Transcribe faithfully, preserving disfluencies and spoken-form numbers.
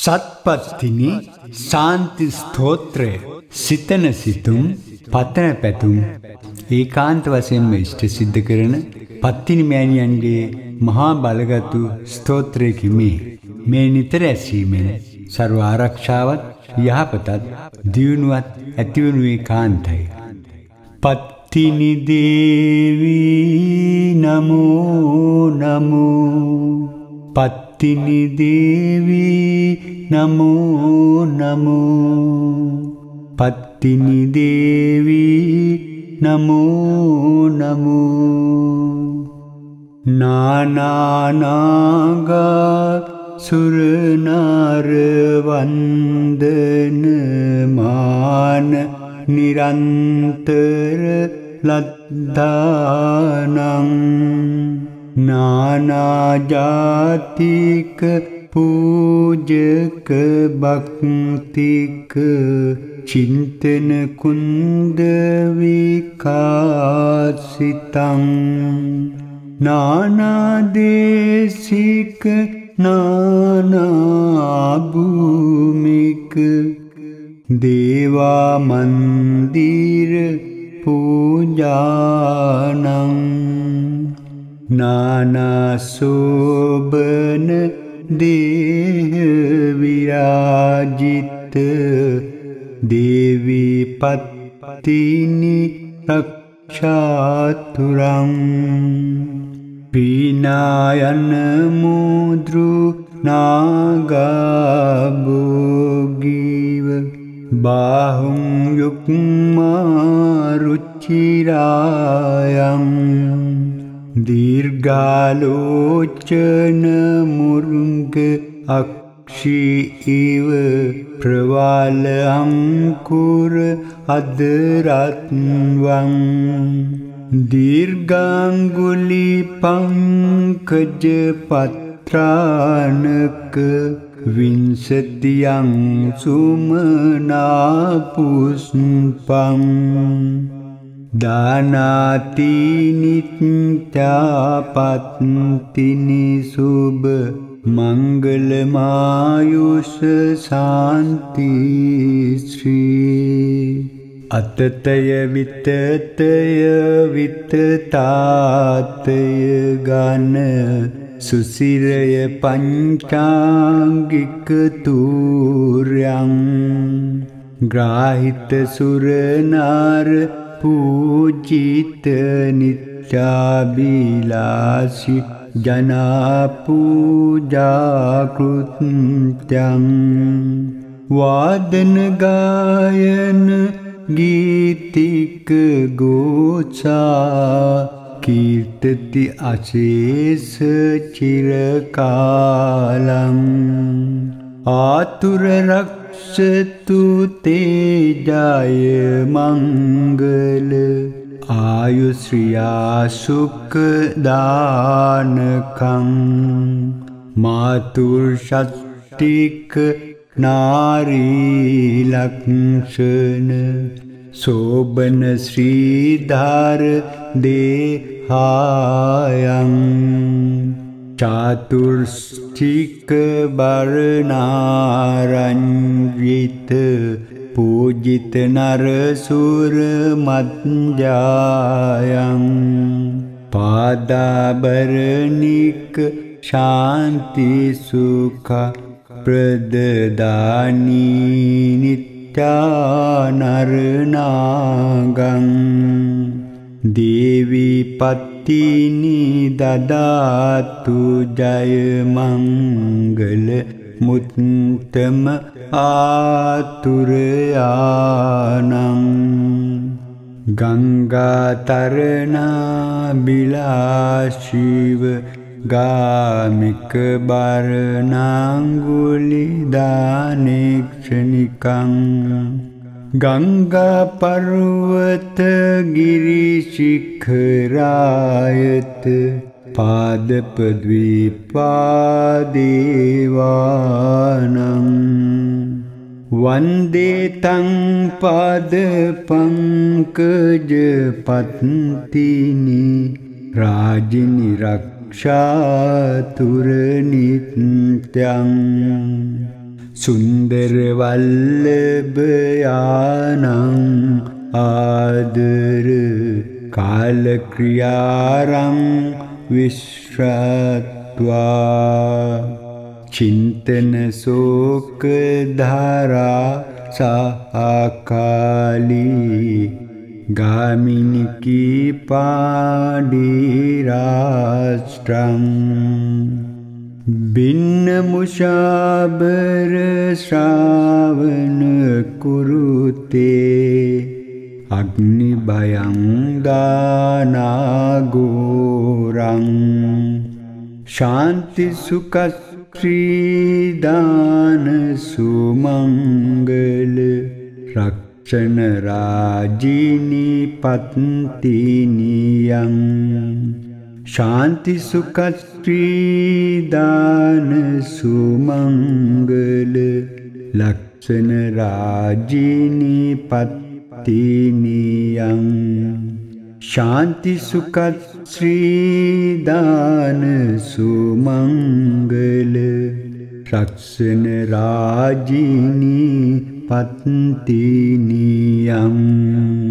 සත්පත්තිනි ශාන්ති ස්තෝත්‍රය සිතන සිතුම් පතන පැතුම් ඒකාන්ත වශයෙන්ම ඉෂ්ට සිද්ධ කරන පත්තිනි මෑණියන්ගේ මහා බලගතු ස්තෝත්‍රයකි මේ. මේ නිතර ඇසීමෙන් සර්ව ආරක්ෂාවත් යහපතත් දියුණුවත් ඇතිවනු ඒකාන්තයි. පත්තිනි දේවී නමෝ නමෝ පත්තිනි දේවී නමෝ නමෝ පත්තිනි දේවී නමෝ නමෝ නානානාගා සුරනර වන්දන මාන නිරන්තර ලද්දානං නානාජාතික පූජක භක්තික චින්තන කුන්ද විකාසිතං නානාදේශික නානාභූමික දේවා මන්දිර පූජානං නානාසෝබන දේහ විරාජිත දේවී පත්තිනි රක්ෂාතුරං පීනායන මුද්රු නාගාභෝගීව බාහුං යුක්මාරුචිරායං දීර්ඝාලෝචන මුරුංග අක්ෂීව ප්‍රවාල අංකුර අදරත්වං දීර්ඝාංගුලි පංකජ පත්‍රානක විංසතියං සුමනා පුෂ්පං දානාති නිත්‍යාපත්තිනි සුබ මංගලමායුෂ සාන්ති ශ්‍රී අතතය විතතය විතතාතය ගන සුසිරය පංචාංගික තූර්යං ග්‍රාහිත සුරනාර පූජිත නිත්‍යාබිලාසි ජනා පූජා කෘත්‍යං වාදන ගායන ගීතික ගෝචා කීර්තති අශේෂ චිරකාලං ආතුර රක්ෂතු තේජය මංගල ආයුශ්‍රියා සුඛ දානකං මාතුර් ෂට්ටික නාරී ලක්ෂණ සෝබන ශ්‍රීධාර දේහායං චාතුර්ෂ්ටික බරණාරංජිත පූජිත නරසුර මත්ජායං පාදාභරණික ශාන්ති සුඛ ප්‍රදදානී නිත්‍යානරනාගං දේවී පත්තිනි දදාතු ජය මංගල මුත්තම ආතුරයානං ගංගාතරණා බිලාශිව ගාමික බරණාංගුලි දානෙක්ෂණිකං ගංගා පර්වත ගිරිශිඛරායත පාදපද්විපාදේවානං වන්දේ තං පාද පංකජ පත්තිනි රාජිනි රක්ෂාතුර නිත්‍යං सुंदर वल्लभयानं आदर काल क्रियारं विश्रत्वा चिंतन शोक धारा साकाली गामिनी की पांडिराष्ट्रं भिन्न मुशाबर श्रावण कुरुते अग्नि भयं दानाघोरं शांति सुख श्रीदान सुमंगल रक्षण राजिनी पत्तिनियं शांति सुख श्रीदान सुमंगल लक्षण राजिनी पत्तिनियं शांति सुख श्रीदान सुमंगल रक्षण राजिनी पत्तिनियं।